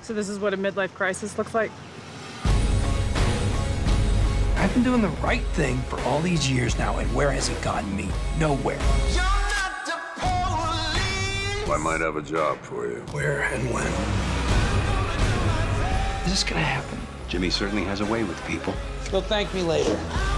So this is what a midlife crisis looks like? I've been doing the right thing for all these years now, and where has it gotten me? Nowhere. I might have a job for you. Where and when? Is this gonna happen? Jimmy certainly has a way with people. You'll thank me later.